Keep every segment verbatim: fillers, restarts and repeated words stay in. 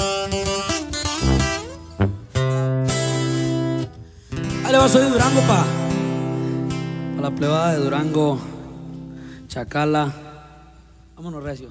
Ahí le va, soy de Durango, pa. Para la plebada de Durango, Chacala. Vámonos, recio.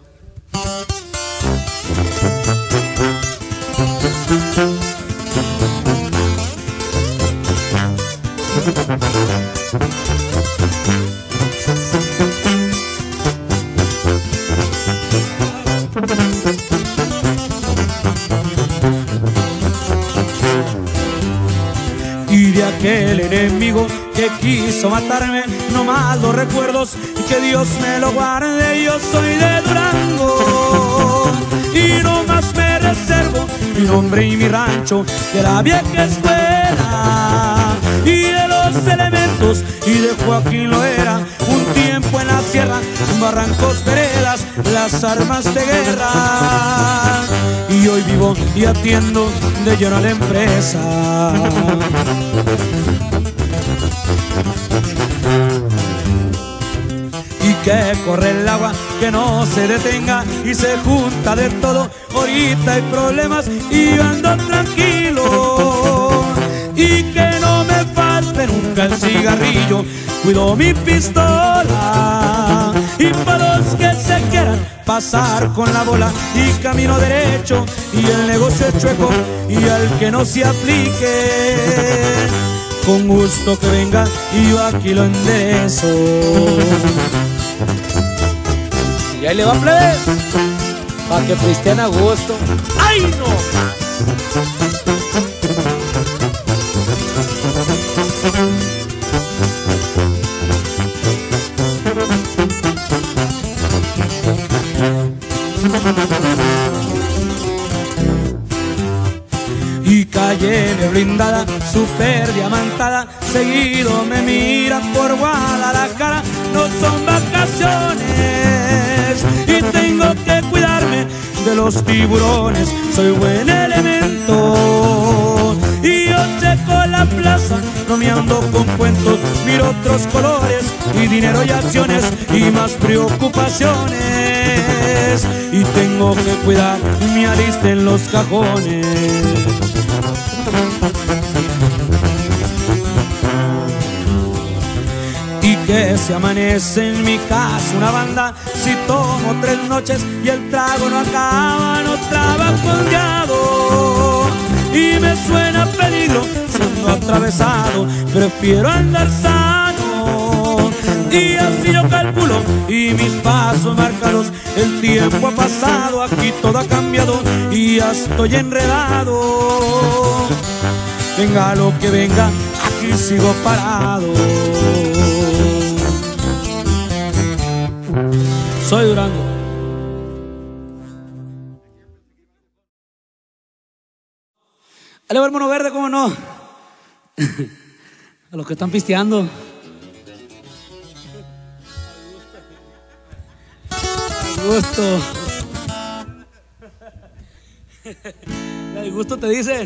Y de aquel enemigo que quiso matarme, no más los recuerdos, y que Dios me lo guarde. Yo soy de Durango y no más me reservo mi nombre y mi rancho de la vieja escuela y de los elementos, y de Joaquín Loera. Un tiempo en la sierra, en barrancos, veredas, las armas de guerra, y hoy vivo y atiendo de lleno a la empresa. Y que corre el agua, que no se detenga, y se junta de todo. Ahorita hay problemas y yo ando tranquilo, y que no me falte nunca el cigarrillo. Cuido mi pistola, y para los que se quieran pasar con la bola, y camino derecho, y el negocio es chueco, y al que no se aplique, con gusto que venga, y yo aquí lo enderezo. Y ahí le va, plebe, pa' que pistean a gusto. ¡Ay, no! Y calle blindada, super diamantada, seguido me miran por Guadalajara. No son vacaciones y tengo que cuidarme de los tiburones. Soy buen elemento y yo checo la plaza, no me ando con cuentos. Miro otros colores y dinero y acciones y más preocupaciones, y tengo que cuidar mi arista en los cajones. Y que se amanece en mi casa una banda, si tomo tres noches y el trago no acaba, no trabajo ondeado y me suena peligro siendo atravesado. Prefiero andar sano y así yo calculo y mis pasos márcalos. El tiempo ha pasado, aquí todo ha cambiado y ya estoy enredado. Venga lo que venga, aquí sigo parado. Soy Durango. Ahí va el Mono Verde, ¿cómo no? A los que están pisteando. Al gusto. Al gusto te dicen.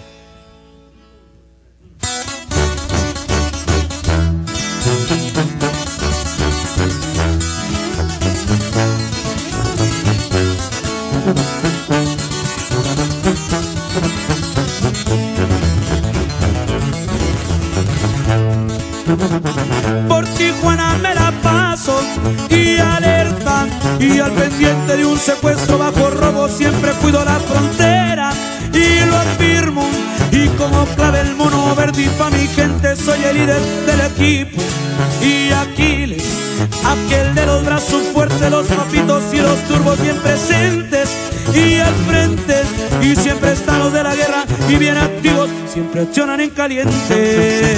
Por Tijuana me la paso y alerta, y al pendiente de un secuestro bajo robo siempre cuido la frontera y lo afirmo. Y como clave el Mono Verde y pa' mi gente soy el líder del equipo. Y Aquiles, aquel de los brazos fuertes, los papitos y los turbos bien presentes y al frente. Y siempre están los de la guerra y bien activos, siempre accionan en caliente.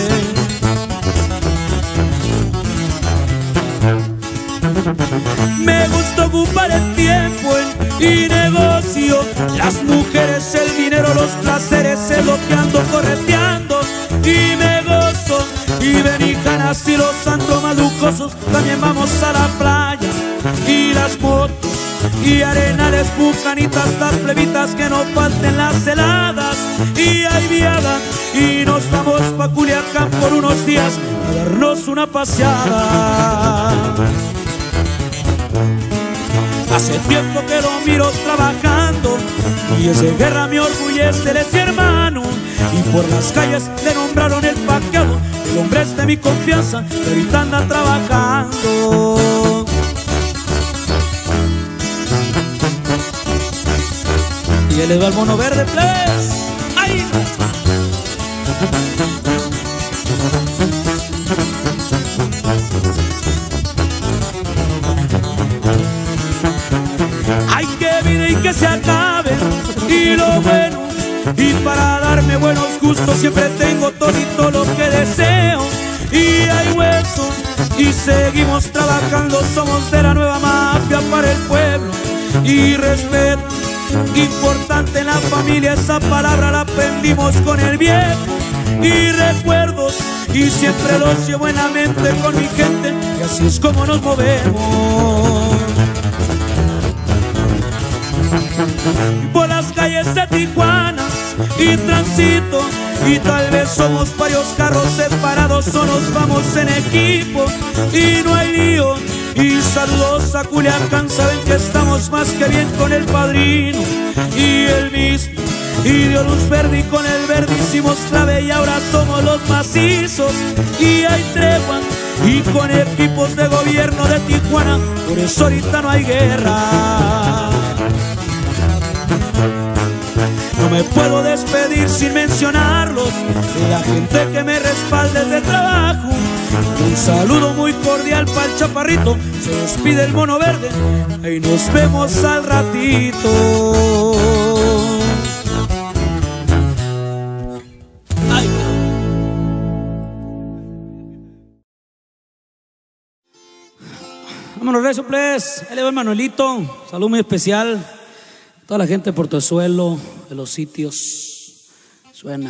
Me gusta ocupar el tiempo en y negocio, las mujeres, el dinero, los placeres, es lo que ando correteando y me gozo. Y benijanas y los ando más lujosos, también vamos a la playa y las motos y arenales, bucanitas, las plebitas, que no falten las heladas. Y hay viada y nos vamos pa' Culiacán por unos días a darnos una paseada. Hace tiempo que lo miro trabajando y es de guerra me orgullece, él es mi hermano. Y por las calles le nombraron el paqueado. El hombre es de mi confianza, que ahorita anda trabajando. Y él le va al mono verde, plebes. ¡Ay! Ay, que vida y que se acabe, y lo bueno, y para darme buenos gustos siempre tengo todito lo que deseo. Y hay hueso, y seguimos trabajando, somos de la nueva mafia para el pueblo. Y respeto, importante en la familia, esa palabra la aprendimos con el viejo. Y recuerdos, y siempre los llevo en la mente con mi gente, y así es como nos movemos. Por las calles de Tijuana y transito, y tal vez somos varios carros separados o nos vamos en equipo. Y no hay lío, y saludos a Culiacán, saben que estamos más que bien con el padrino y el mismo. Y dio luz verde y con el verde hicimos clave y ahora somos los macizos. Y hay tregua y con equipos de gobierno de Tijuana, por eso ahorita no hay guerra. No me puedo despedir sin mencionarlos, de la gente que me respalda desde trabajo. Un saludo muy cordial para el chaparrito, se despide el mono verde, y nos vemos al ratito. Ay. Vámonos, rezo, please. Ahí le va el Manuelito, salud muy especial. Toda la gente de Portezuelo, de los sitios, suena.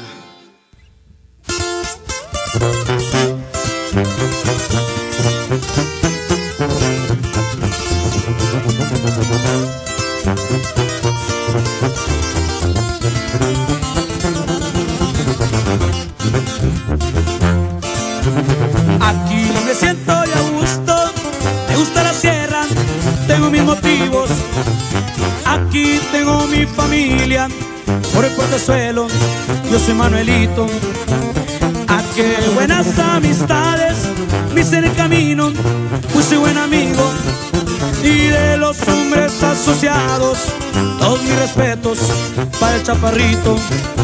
Aquí me siento y a gusto, me gusta la sierra, tengo mis motivos. Aquí tengo mi familia, por el Portezuelo, yo soy Manuelito. A qué buenas amistades, mis en el camino, pues soy buen amigo. Y de los hombres asociados, todos mis respetos para el chaparrito.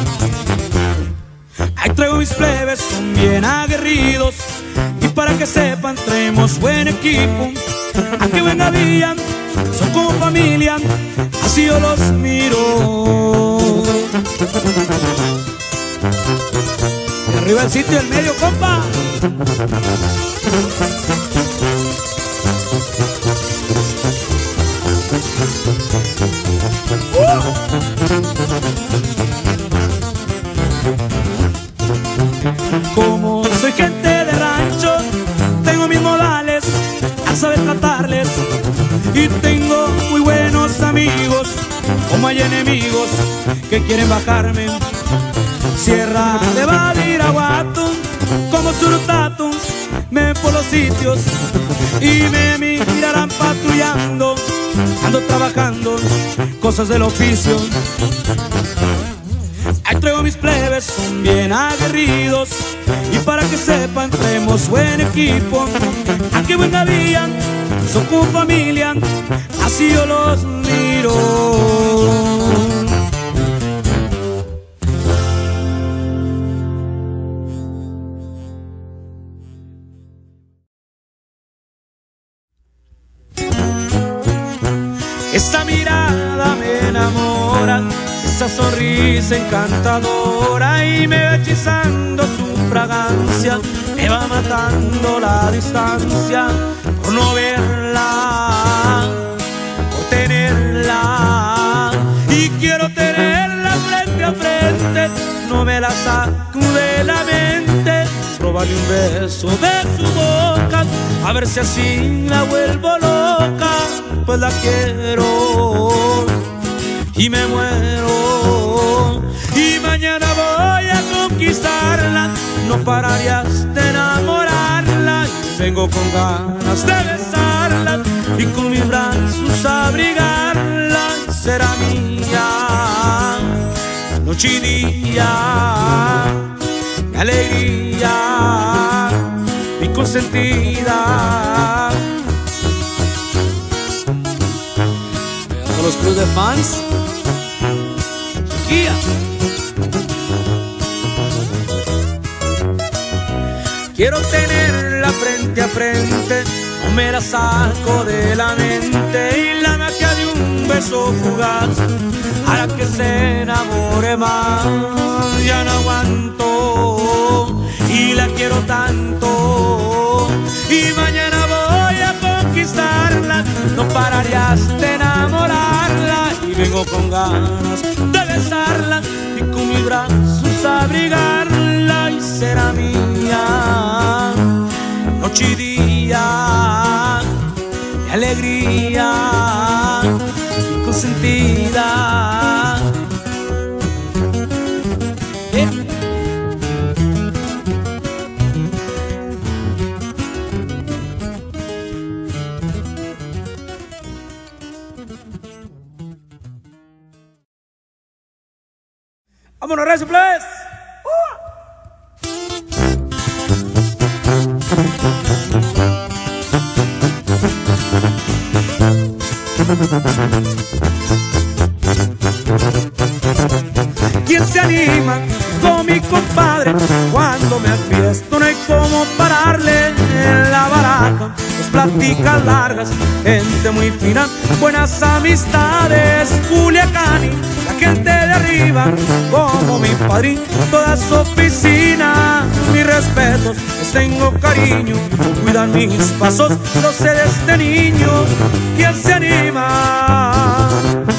Ahí traigo mis plebes, son bien aguerridos, y para que sepan, traemos buen equipo. Aquí venga Villan, son como familia, así yo los miro. Y arriba el sitio del medio, compa. uh. Como soy gente de rancho, tengo mis modales, a saber tratarles. Y tengo muy buenos amigos, como hay enemigos que quieren bajarme. Sierra de Badiraguato, como Surutato, me ven por los sitios y me mirarán patrullando. Ando trabajando, cosas del oficio. Ahí traigo mis plebes, son bien aguerridos, y para que sepan, traemos buen equipo. Aquí venga Villan, son como familia, así yo los miro. Esa mirada me enamora, esa sonrisa encantadora, y me va hechizando su fragancia, me va matando la distancia por no verla, por tenerla. Y quiero tenerla frente a frente, no me la saco de la mente. Robarle un beso de su boca, a ver si así la vuelvo loca, pues la quiero y me muero. Y mañana voy a conquistarla, no pararías de enamorarla. Vengo con ganas de besarla y con mis brazos abrigarla, será mía. noche y día, mi alegría, mi consentida. A los clubes de fans, Chiquilla. Quiero tenerla frente a frente, no me la saco de la mente, y la magia de un beso fugaz hará que se enamore más. Ya no aguanto y la quiero tanto, y mañana voy a conquistarla, no pararías de enamorarla, y vengo con ganas de besarla y con mis brazos abrigarla, y será mía noche y día, mi alegría, mi consentida. Yeah. Vámonos, Recio, please. ¿Quién se anima con mi compadre? Cuando me afiesto no hay como pararle en la baraja. Las pláticas largas, gente muy fina, buenas amistades. Culiacán, la gente de arriba, como mi padrino, toda su oficina. Mis respetos, les tengo cariño, cuidan mis pasos, lo sé de este niño. ¿Quién se anima?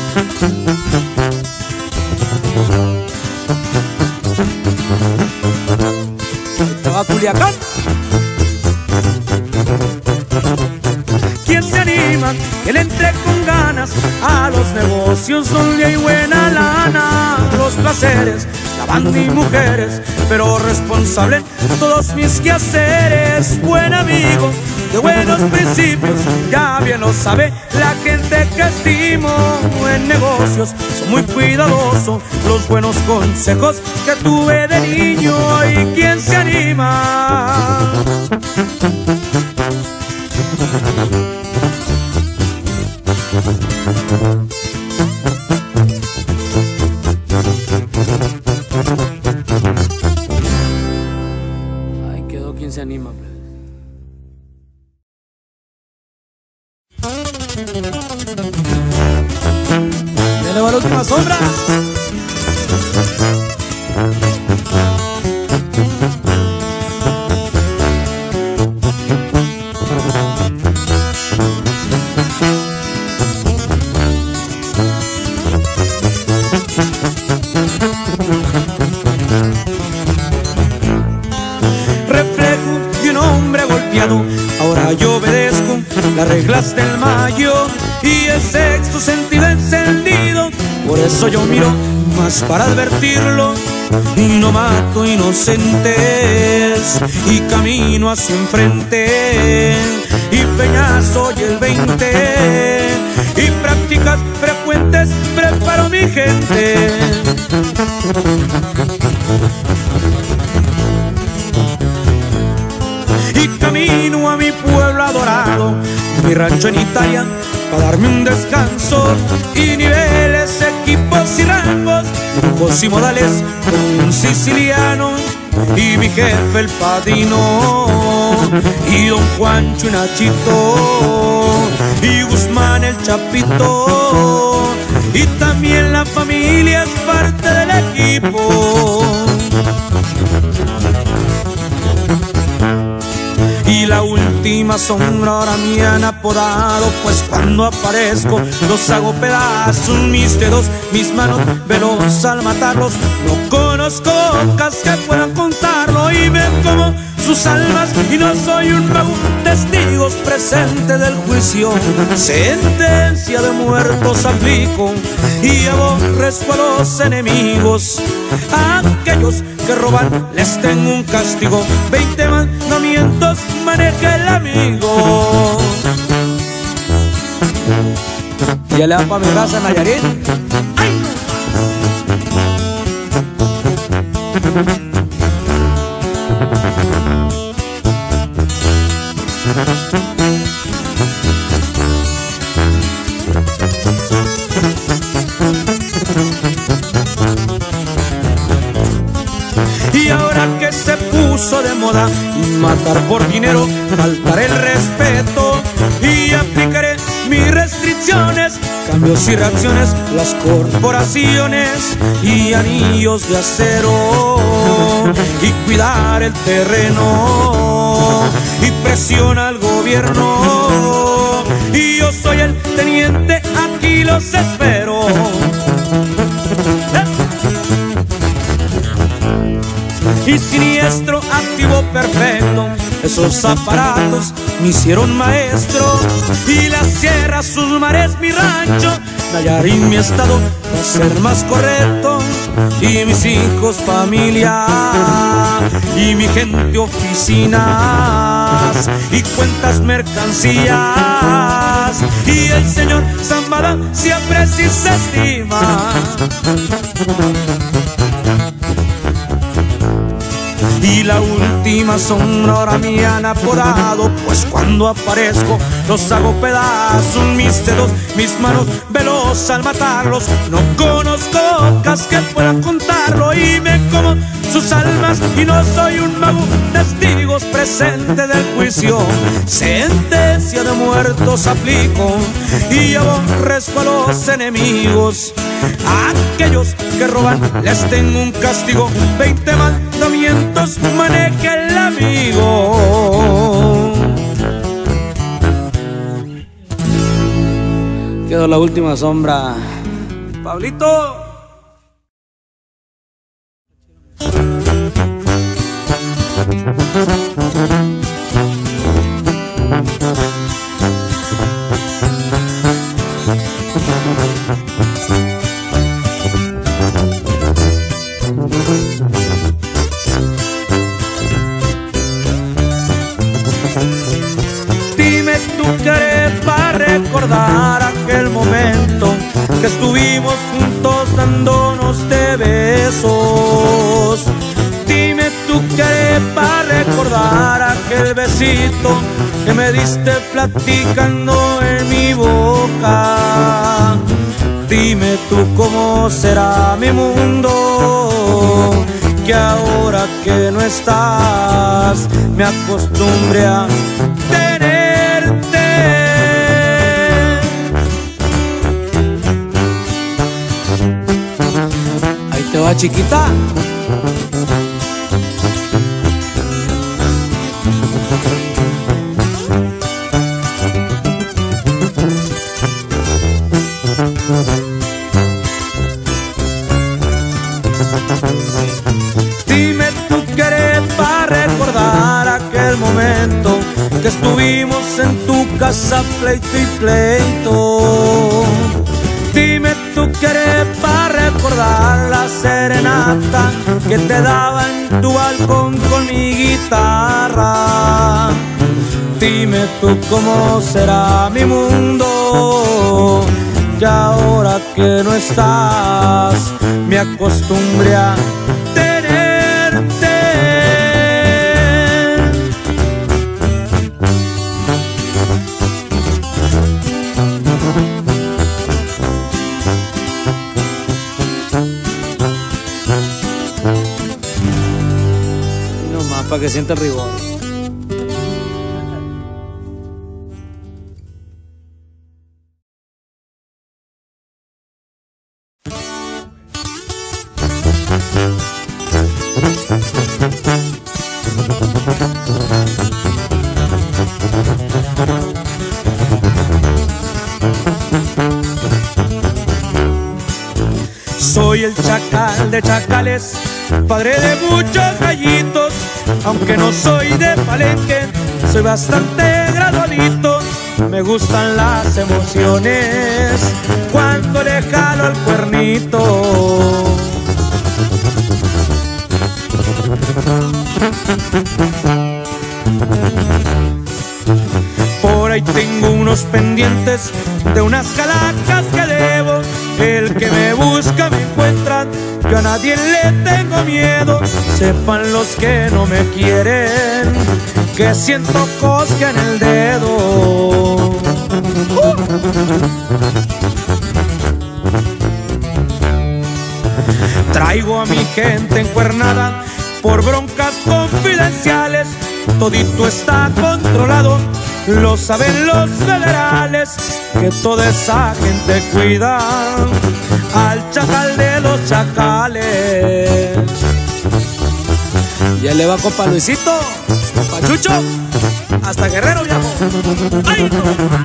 Estaba Culiacán. ¿Quién se anima? Que le entre con ganas a los negocios donde hay buena lana. Los placeres, la banda y mujeres, pero responsable de todos mis quehaceres. Buen amigo, de buenos principios, ya bien lo sabe la gente que estimo. En negocios soy muy cuidadoso, los buenos consejos que tuve de niño. ¿Y quién se anima? Ahí quedó quien se anima, plebe. Ya le va la última sombra. Ahora yo obedezco las reglas del mayo y el sexto sentido encendido. Por eso yo miro más para advertirlo y no mato inocentes, y camino hacia enfrente y peñazo y el veinte, y prácticas frecuentes preparo mi gente. Y camino a mi pueblo adorado, mi rancho en Italia, para darme un descanso. Y niveles, equipos y rangos, lujos y modales, con un siciliano y mi jefe el padrino, y don Juancho y Nachito, y Guzmán el Chapito, y también la familia es parte del equipo. Y la última sombra ahora me han apodado, pues cuando aparezco los hago pedazos. Mis dedos, mis manos, veloz al matarlos. No conozco bocas que puedan contarlo, y me como sus almas y no soy un mago. Testigos presentes del juicio, sentencia de muertos aplico, y aborrezco a los enemigos. A aquellos que roban les tengo un castigo. Veinte mandamientos maneja el amigo. Ya le da pa' mi raza, Nayarit. ¡Ay! Y ahora que se puso de moda matar por dinero, faltaré el respeto y aplicaré mis restricciones, cambios y reacciones, las corporaciones y anillos de acero, y cuidar el terreno y presiona al gobierno, y yo soy el teniente, aquí los espero. Y siniestro, activo, perfecto, esos aparatos me hicieron maestro. Y la sierra, sus mares, mi rancho, Nayarit, mi estado, para ser más correcto. Y mis hijos, familia, y mi gente, oficinas, y cuentas, mercancías. Y el señor Zambada siempre sí se estima. Y la última sombra ahora me han apodado, pues cuando aparezco los hago pedazos. Mis dedos, mis manos, veloz al matarlos. No conozco bocas que puedan contarlo, y me como sus almas y no soy un mago. Testigos presentes del juicio, sentencia de muertos aplico, y aborrezco a los enemigos. A aquellos que roban les tengo un castigo. Veinte mandamientos maneja el amigo. Quedó la última sombra. Pablito. Dime tú qué eres para recordar aquel momento que estuvimos juntos dándonos de besos. Dime tú qué eres para recordar aquel besito que me diste platicando en mi boca. Dime tú cómo será mi mundo, que ahora que no estás me acostumbré a tenerte. Ahí te va, chiquita. Dime tú qué eres para recordar aquel momento que estuvimos en tu casa pleito y pleito. Dime tú qué eres para recordar la serenata que te daba en tu balcón con mi guitarra. Dime tú cómo será mi mundo, que ahora que no estás me acostumbré a tenerte. No más para que sienta el rigor. Soy el chacal de chacales, padre de muchos gallitos. Aunque no soy de Palenque, soy bastante graduadito. Me gustan las emociones cuando le jalo al cuernito. Por ahí tengo unos pendientes de unas calacas que debo. El que me busca me encuentra yo a nadie le tengo miedo. Sepan los que no me quieren que siento cosquilla en el dedo. uh. Traigo a mi gente encuernada por broncas confidenciales. Todito está controlado, lo saben los federales, que toda esa gente cuida al chacal de los chacales. Ya le va compa Luisito, compa Chucho, hasta Guerrero, viejo. ¡Ay, no más!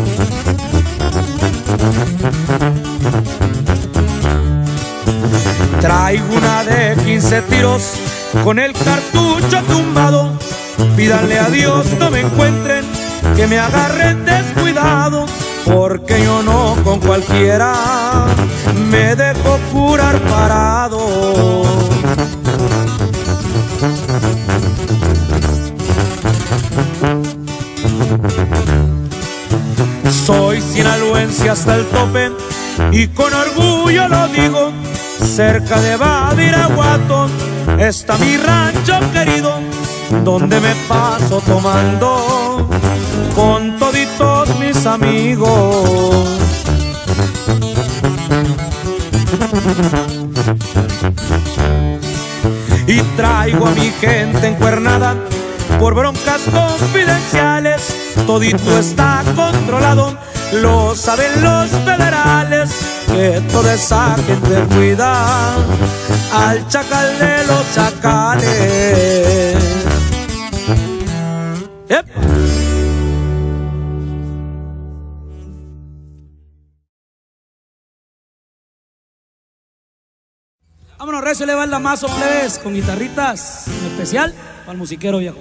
Traigo una de quince tiros con el cartucho tumbado. Pídanle a Dios no me encuentren, que me agarren descuidado, porque yo no con cualquiera me dejo curar parado. Soy sinaloense hasta el tope y con orgullo lo digo. Cerca de Badiraguato está mi rancho querido, donde me paso tomando con toditos mis amigos. Y traigo a mi gente encuernada por broncas confidenciales. Todito está controlado, lo saben los federales, que toda esa gente cuida al chacal de los chacales. Yep. Vámonos, recio, le va el damazo, plebes, con guitarritas en especial para el musiquero viejo.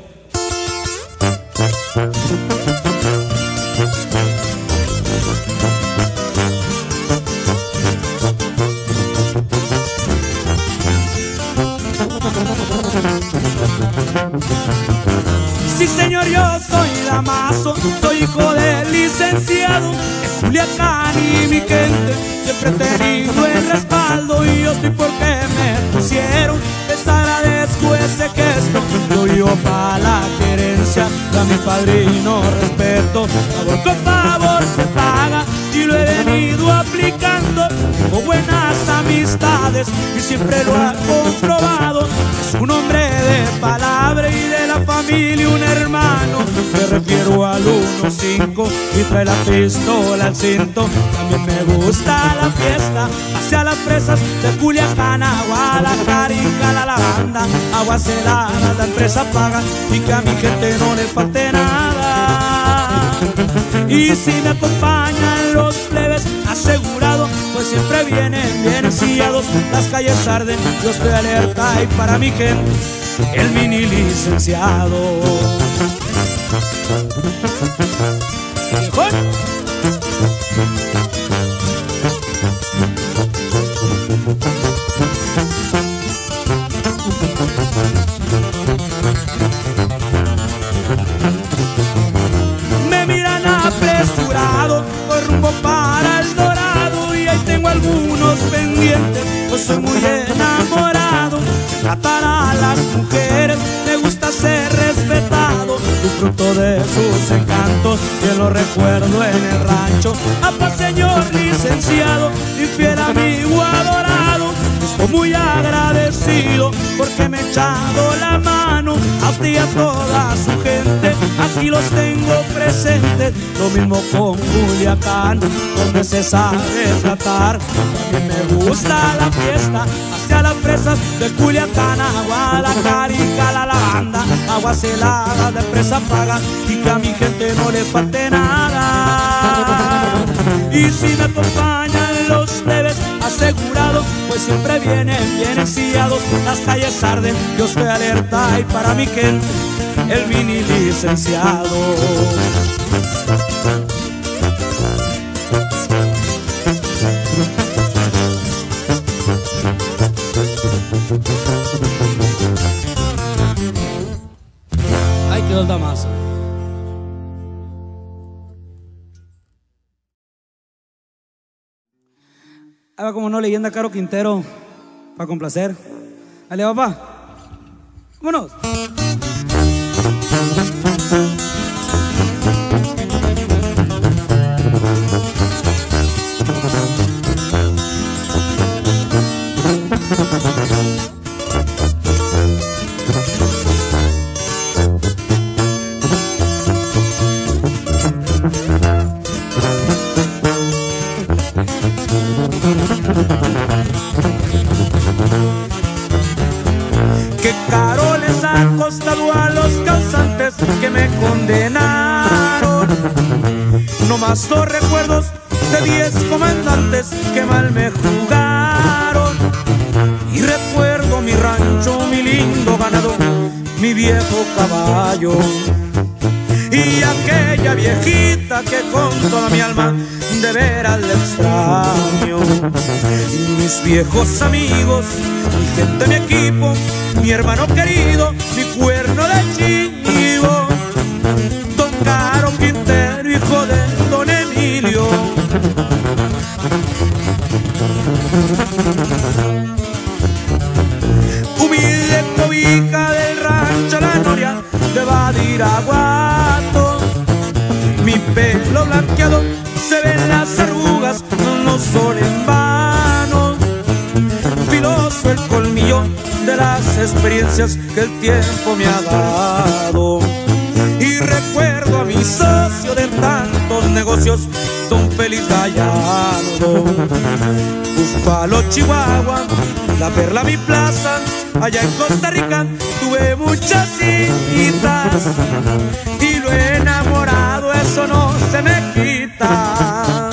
Sí, señor, yo soy damaso, soy hijo del licenciado de Culiacán, y mi gente siempre he tenido el respaldo, y yo estoy porque me pusieron. Les agradezco ese gesto, doy yo para la querencia, a mi padrino respeto. Favor con favor se paga, y lo he venido aplicando. Tengo buenas amistades y siempre lo ha comprobado. Es un hombre de palabra y de la familia un hermano. Me refiero al uno cinco y trae la pistola al cinto. También me gusta la fiesta hacia las presas de Culiacán, a Guadalajara y Cala la banda. Aguas heladas la empresa paga, y que a mi gente no le falte nada. Y si me acompañan los plebes, asegurado, pues siempre vienen bien sillados. Las calles arden, yo estoy alerta, y para mi gente el mini licenciado. ¡Viejón! Me miran apresurado, voy rumbo para el Dorado, y ahí tengo algunos pendientes, pues soy muy enamorado. Tratar a las mujeres, me gusta ser respetado, disfruto de sus encantos, que lo recuerdo en el rancho. Apa, señor licenciado, mi fiel amigo adorado, estoy muy agradecido porque me he echado la mano. A usted y a toda su gente, aquí los tengo presentes. Lo mismo con Culiacán, donde se sabe tratar. También me gusta la fiesta hacia las presas de Culiacán, a Guadalajara y Cala la banda. Aguas heladas de empresa paga, y que a mi gente no le falte nada. Y si me acompañan los plebes, asegurado, pues siempre vienen bien sillados. Las calles arden, yo estoy alerta, y para mi gente el mini licenciado. Ahí quedó el damazo. Ahí va, como no, leyenda Caro Quintero, para complacer. Dale, papá. Vámonos. Qué caro les ha costado a los causantes que me condenaron. No más los recuerdos de diez comandantes que mal me jugaron. Y recuerdo mi rancho, mi lindo ganado, mi viejo caballo y aquella viejita que con toda mi alma de veras le extraño. Y mis viejos amigos, mi gente, mi equipo, mi hermano querido, mi cuerno de chivo, don Caro Quintero, hijo de don Emilio. Humilde cobija del rancho La Noria de Badiraguato, mi pelo blanqueado se ven las arrugas, no son en vano. Filoso el colmillo de las experiencias que el tiempo me ha dado. Y recuerdo a mi socio de tantos negocios, don Félix Gallardo. Búfalo, Chihuahua, La Perla, mi plaza. Allá en Costa Rica tuve muchas citas y lo enamorado, eso no se me quita.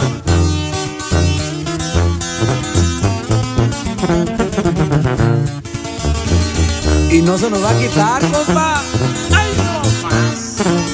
Y no se nos va a quitar, compa. ¡Ay, no más!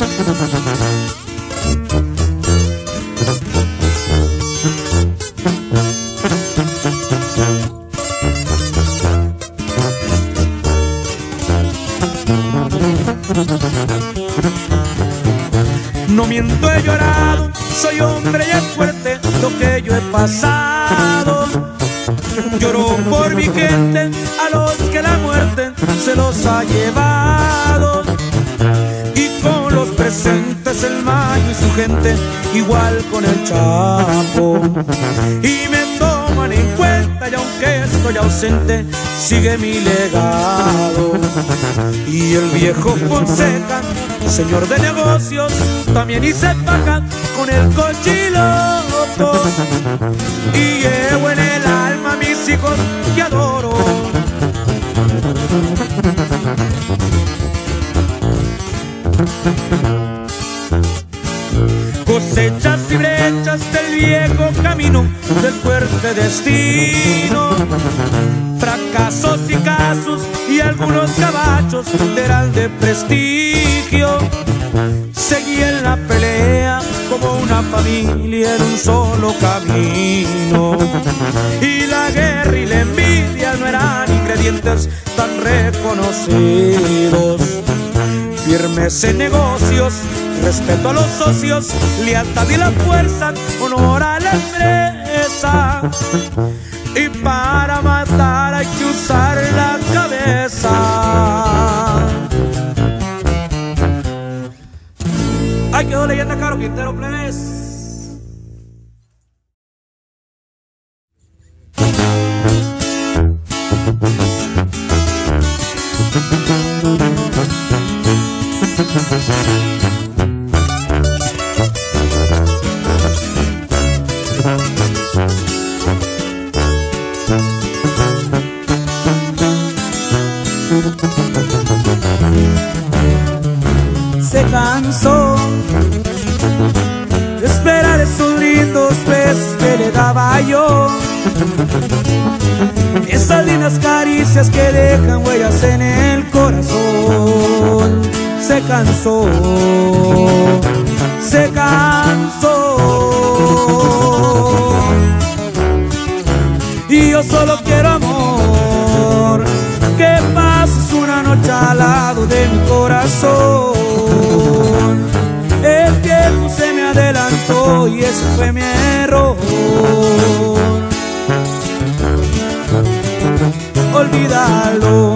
No miento, he llorado, soy hombre y es fuerte lo que yo he pasado. Lloro por mi gente, a los que la muerte se los ha llevado. Y con los presentes el Mayo y su gente, igual con el Chapo. Y me toman en cuenta y aunque estoy ausente, sigue mi legado. Y el viejo Fonseca, señor de negocios, también hice paca con el cochiloco. Y llevo en el alma a mis hijos que adoro. Cosechas y brechas del viejo camino, del fuerte destino. Fracasos y casos y algunos cabachos eran de prestigio. Seguí en la pelea como una familia en un solo camino. Y la guerra y la envidia no eran ingredientes tan reconocidos. Firmes en negocios, respeto a los socios, lealtad y la fuerza, honor a la empresa. Y para matar hay que usar la cabeza. Ahí quedó leyenda Caro Quintero, plebes. Se cansó de esperar esos lindos besos que le daba yo, esas lindas caricias que dejan huellas en el corazón. Se cansó, se cansó, y yo solo quiero amor, que pases una noche al lado de mi corazón. El tiempo se me adelantó y ese fue mi error. olvídalo.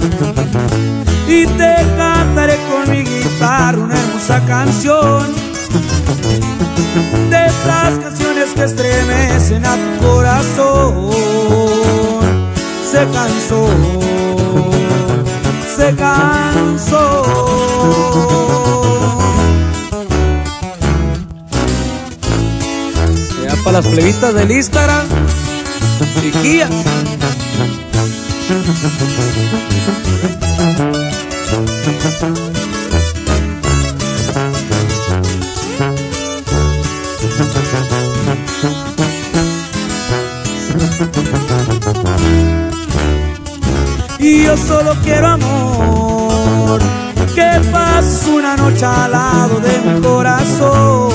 Y te cantaré con mi guitarra una hermosa canción, de esas canciones que estremecen a tu corazón. Se cansó, se cansó. Ya para las plebitas del Instagram, chiquillas. Y yo solo quiero amor, que pases una noche al lado de mi corazón.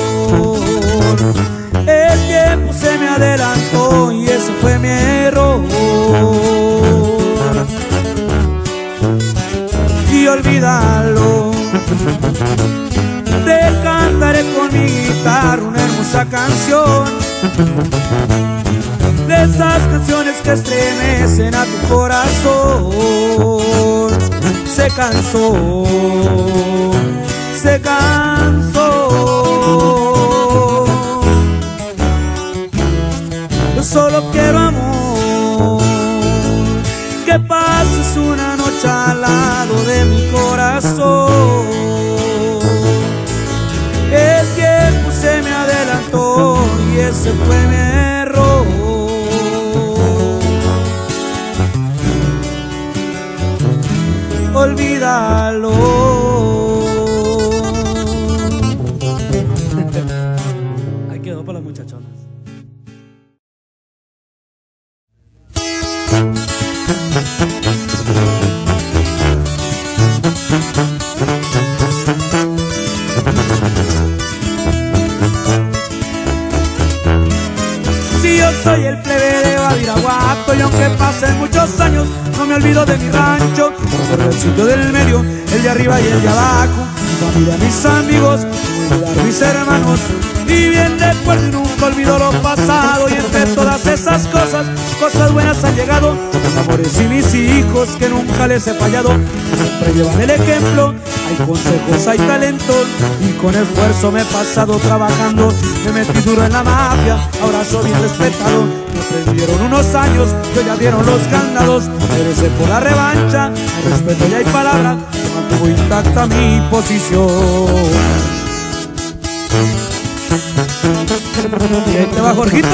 El tiempo se me adelantó y eso fue mi error. Y olvídalo, te cantaré con mi guitarra una hermosa canción, de esas canciones que estremecen a tu corazón. Se cansó, se cansó. Yo solo quiero amor, que pases una noche al lado de mi corazón. El tiempo se me adelantó y ese fue mi error. Olvídalo. Ahí quedó para las muchachonas. Si yo soy el plebe de Badiraguato, y aunque pasen muchos años, no me olvido de mi rancho, el sitio del medio, el de arriba y el de abajo, mi familia, mis amigos, olvidar mis hermanos. Y bien recuerdo y nunca olvido lo pasado. Y entre todas esas cosas, cosas buenas han llegado. Mis amores y mis hijos que nunca les he fallado, siempre llevan el ejemplo. Hay consejos, hay talento, y con esfuerzo me he pasado trabajando. Me metí duro en la mafia, ahora soy bien respetado. Me prendieron unos años, que ya abrieron los candados. Merecé por la revancha, me respeto y hay palabra, se mantuvo intacta mi posición. Y ahí te va, Jorgito.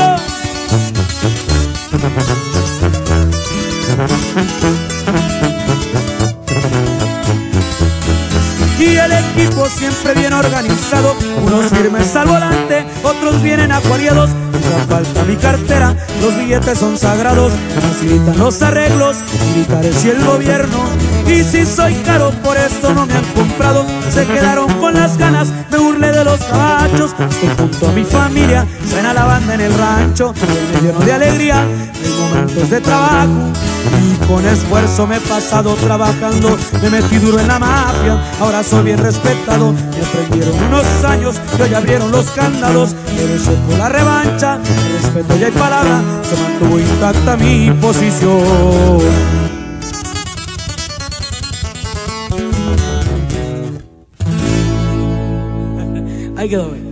Y el equipo siempre bien organizado, unos firmes al volante, otros vienen acuariados. Nunca falta mi cartera, los billetes son sagrados, facilitan los arreglos militares y el gobierno. Y si soy caro, por esto no me han comprado, se quedaron con las ganas, me burlé de los cabachos. Estoy junto a mi familia, suena la banda en el rancho, me lleno de alegría en momentos de trabajo. Y con esfuerzo me he pasado trabajando, me metí duro en la mafia, ahora soy bien respetado. Me prendieron unos años y hoy abrieron los candados. Merecé por la revancha, el respeto y hay palabra, se mantuvo intacta mi posición. Ahí quedó, güey.